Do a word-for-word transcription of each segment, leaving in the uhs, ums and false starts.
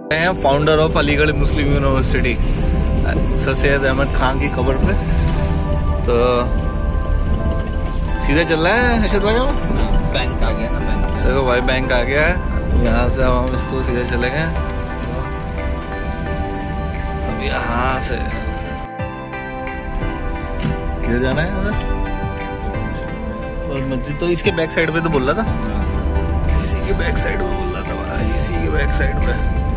हैं founder of Aligarh Muslim university sir Syed Ahmad Khan की कब्र पे। तो सीधा चल रहा है अर्शद भाई, बैंक आ गया ना, बैंक देखो भाई बैंक आ गया है। यहाँ से हम इसको सीधे चले गए, अब यहाँ से इधर जाना है उधर। और मस्जिद तो इसके बैक साइड पे तो बोल रहा था, इसी के बैक साइड पे बोल रहा था भाई, इसी के बैक साइड पे।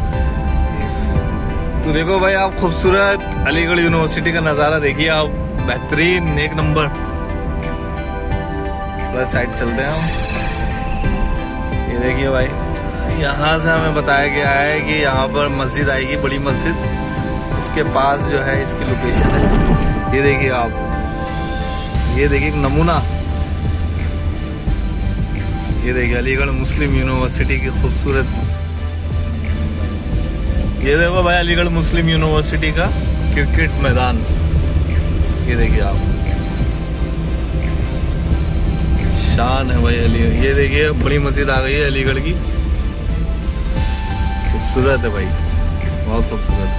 तो देखो भाई आप खूबसूरत अलीगढ़ यूनिवर्सिटी का नज़ारा देखिए आप, बेहतरीन एक नंबर। प्लस साइड चलते हैं हम। ये देखिए भाई, यहाँ से हमें बताया गया है कि यहाँ पर मस्जिद आएगी, बड़ी मस्जिद, इसके पास जो है इसकी लोकेशन है। ये देखिए आप, ये देखिए एक नमूना, ये देखिए अलीगढ़ मुस्लिम यूनिवर्सिटी की खूबसूरत। ये देखो भाई अलीगढ़ मुस्लिम यूनिवर्सिटी का क्रिकेट मैदान, ये देखिए आप, शान है भाई अलीगढ़। ये देखिए बड़ी मस्जिद आ गई है अलीगढ़ की, खूबसूरत है भाई, बहुत खूबसूरत।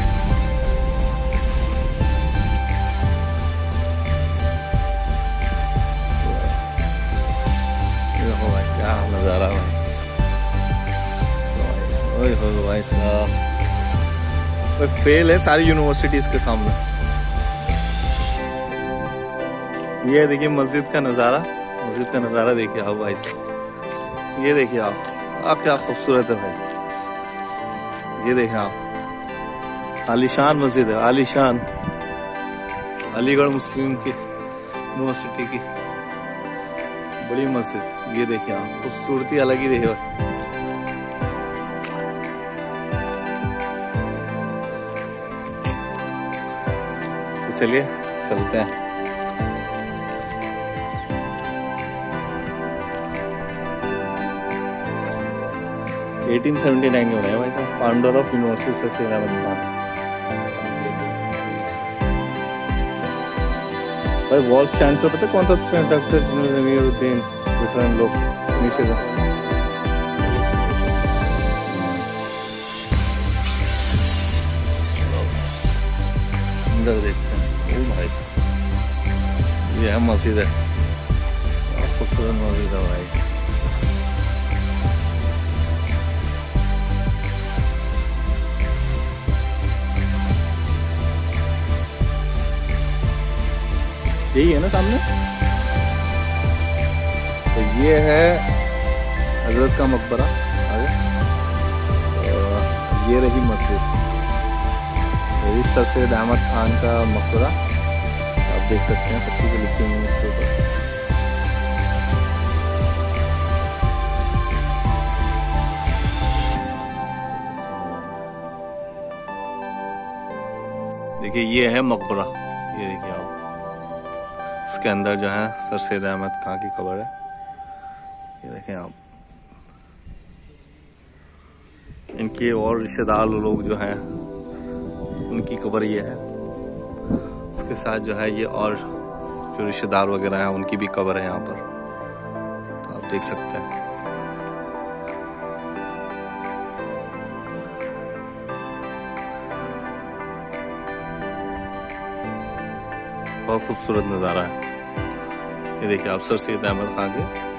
देखो भाई क्या नज़ारा भाई, ओए हो भाई साहब, फेल है सारी यूनिवर्सिटीज के सामने। ये देखिए मस्जिद का नज़ारा, मस्जिद का नज़ारा देखिए आप भाई साहब, ये देखिए आप, आप क्या खूबसूरत है भाई। ये देखिए आप, आलीशान मस्जिद है, आलीशान अलीगढ़ मुस्लिम की यूनिवर्सिटी की बड़ी मस्जिद। ये देखिए आप, खूबसूरती अलग ही देखिए। तो चलिए चलते हैं। अठारह सौ उन्यासी में बनाया भाई साहब, founder of university sir Syed Ahmad Khan. भाई वाइस चांसलर पता कौन था? डॉक्टर जमीरुद्दीन रिटर्न लोग नीचे था। अंदर देखते हैं। ओ भाई ये है मस्जिद है, खूबसूरत मस्जिद है भाई। यही है ना सामने, तो ये है हजरत का मकबरा आगे, ये रही मस्जिद, ये सर सैयद अहमद खान का मकबरा आप देख सकते हैं, सब चीज़ें लिखी हुई हैं इसके ऊपर। देखिए ये है मकबरा, ये देखिए आप, इसके अंदर जो है सर सैयद अहमद खान की कब्र है। ये देखें आप, इनके और रिश्तेदार लोग जो हैं उनकी कब्र ये है, उसके साथ जो है ये और जो रिश्तेदार वगैरह हैं उनकी भी कब्र है यहाँ पर, तो आप देख सकते हैं। बहुत खूबसूरत नज़ारा है। ये देखिए आप, सर सैयद अहमद खान के